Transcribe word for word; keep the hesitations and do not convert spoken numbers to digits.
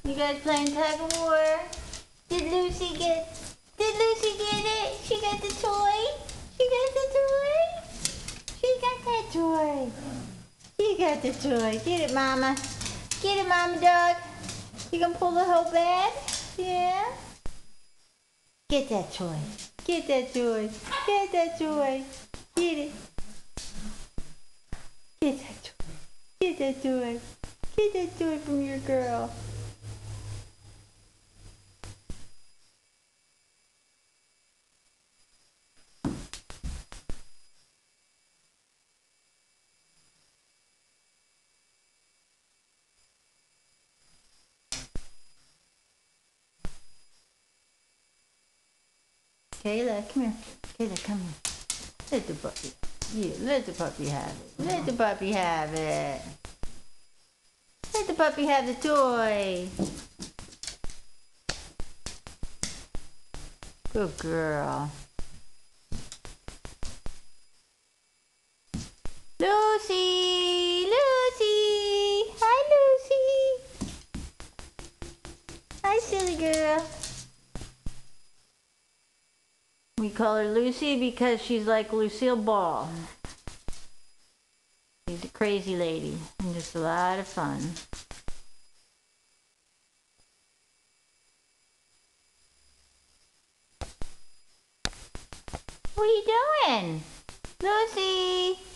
You guys playing tug of war? Did Lucy get, did Lucy get it? She got the toy? She got the toy? She got that toy. She got the toy. Get it, Mama. Get it, Mama dog. You gonna pull the whole bed? Yeah? Get that toy. Get that toy. Get that toy. Get it. Get that toy. Get that toy. Get that toy from your girl. Kayla, come here. Kayla, come here. Let the puppy. Yeah, let the puppy have it. Let the puppy have it. Let the puppy have the toy. Good girl. Lucy! Lucy! Hi, Lucy! Hi, silly girl. We call her Lucy because she's like Lucille Ball. She's a crazy lady and just a lot of fun. What are you doing? Lucy!